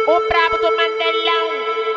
o brabo do Mandelão.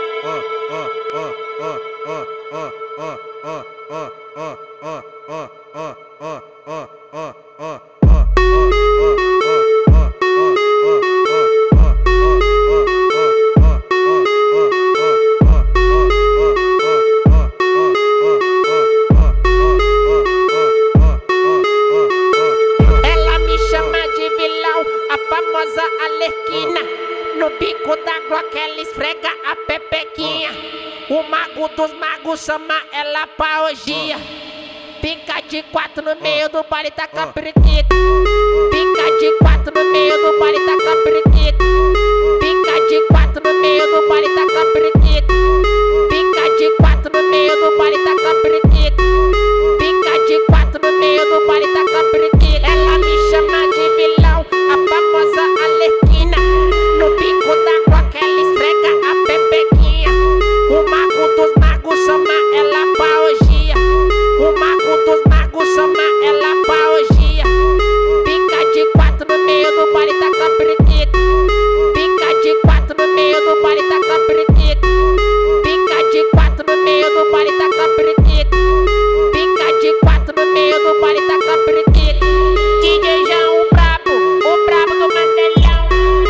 Ela me chama de vilão, a famosa Arlequina. No bico da Glock ela esfrega a pepequinha. O mago dos magos chama ela pra orgia. Fica de quatro no meio do baile, taca periquito. Fica de quatro no meio do baile, taca periquito. Fica de quatro no meio do baile, taca periquito. Fica de quatro no meio do baile, taca periquito. Fica de quatro no meio do baile, taca periquito. Ela me chama de vilão, a famosa Arlequina. No bico da Glock ela esfrega a pepequinha. O mago dos magos chama ela pra orgia. O mago dos magos chama ela pra orgia. Fica de quatro no meio do baile, taca periquito. Fica de quatro no meio do baile, taca periquito. Fica de quatro no meio do baile, taca periquito. Fica de quatro no meio do baile, taca periquito. DJ João, o brabo do Mandelão.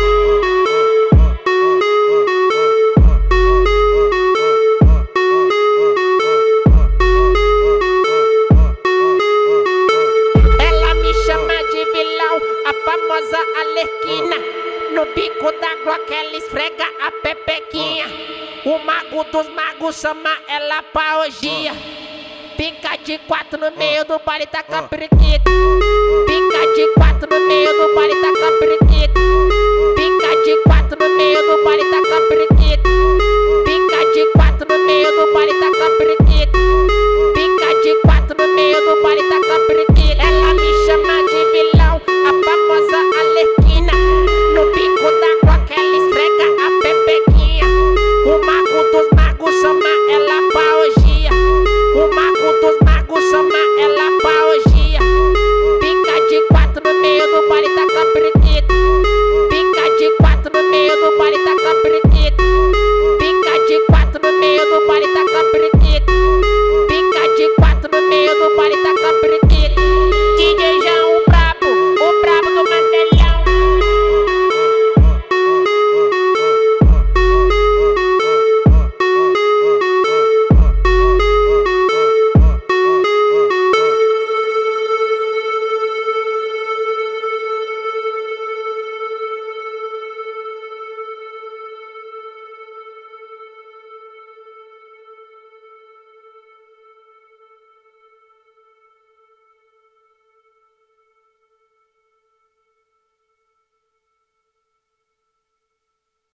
Ela me chama de vilão, a famosa Arlequina. No bico da Glock ela esfrega a pepequinha. O mago dos magos chama ela pra orgia. Fica de quatro no meio do baile, taca periquito. Fica de quatro no meio do baile, taca periquito.